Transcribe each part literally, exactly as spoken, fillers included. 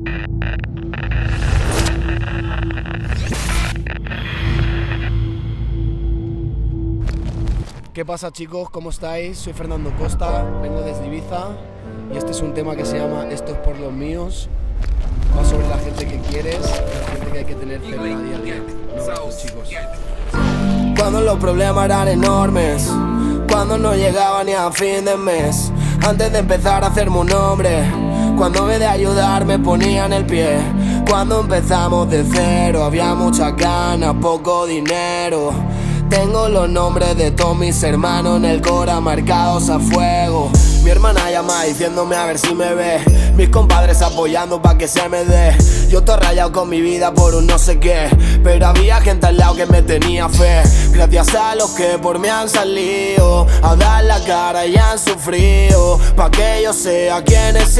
¿Qué pasa, chicos? ¿Cómo estáis? Soy Fernando Costa, vengo desde Ibiza y este es un tema que se llama Esto es por los míos. Va sobre la gente que quieres y la gente que hay que tener cerca día a día. Un abrazo, chicos. Cuando los problemas eran enormes, cuando no llegaba ni a fin de mes, antes de empezar a hacerme un nombre, cuando en vez de ayudar me ponían el pie. Cuando empezamos de cero había muchas ganas, poco dinero. Tengo los nombres de todos mis hermanos en el cora marcados a fuego. Mi hermana llama diciéndome a ver si me ve, mis compadres apoyando pa' que se me dé. Yo todo rayado con mi vida por un no sé qué, pero había gente al lado que me tenía fe. Gracias a los que por mí han salido a dar la cara y han sufrido, pa' que yo sea quien he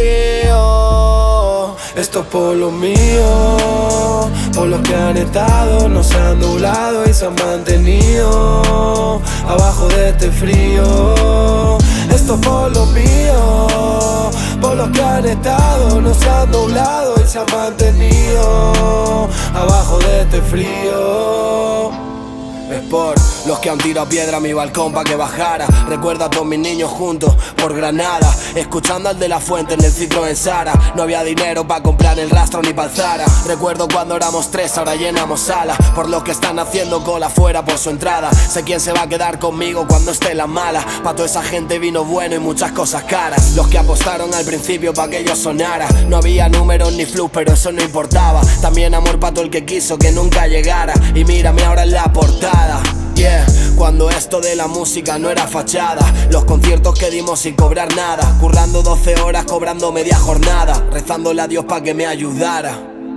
sido. Esto es por los míos, por los que han estado, no se han doblado y se han mantenido abajo de este frío. Esto es por los míos, por los que han estado, no se han doblado y se han mantenido abajo de este frío. Es por los que han tirado piedra a mi balcón pa' que bajara. Recuerdo a todos mis niños juntos por Granada, escuchando al de la fuente en el ciclo en Sara. No había dinero pa' comprar el rastro ni pa'l Zara. Recuerdo cuando éramos tres, ahora llenamos sala. Por los que están haciendo cola fuera por su entrada. Sé quién se va a quedar conmigo cuando esté la mala. Pa' toda esa gente vino bueno y muchas cosas caras. Los que apostaron al principio pa' que yo sonara. No había números ni flux, pero eso no importaba. También amor pa' todo el que quiso que nunca llegara. Y mírame ahora en la portada. Yeah. Cuando esto de la música no era fachada, los conciertos que dimos sin cobrar nada, currando doce horas, cobrando media jornada, rezándole a Dios pa' que me ayudara.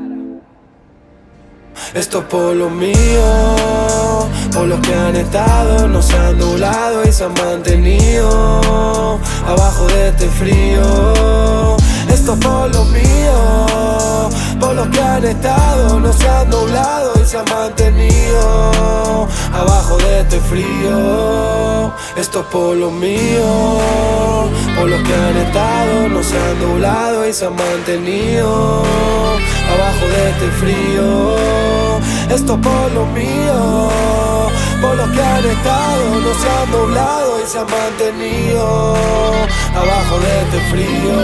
Esto es por los míos, por los que han estado, no se han doblado y se han mantenido abajo de este frío. Esto es por los míos, por los que han estado, no se han doblado y se han mantenido abajo de este frío. Esto es por los míos, por los que han estado, no se han doblado y se han mantenido abajo de este frío. Esto es por los míos, por los que han estado, no se han doblado y se han mantenido abajo de este frío.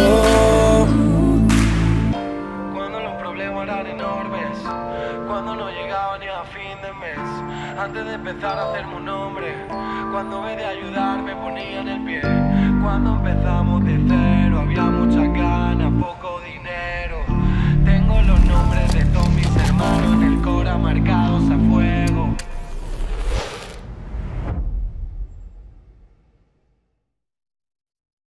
Cuando los problemas eran enormes, cuando no llegaba ni a fin de mes, antes de empezar a hacerme un nombre, cuando en vez de ayudar me ponían el pie. Cuando empezamos de cero había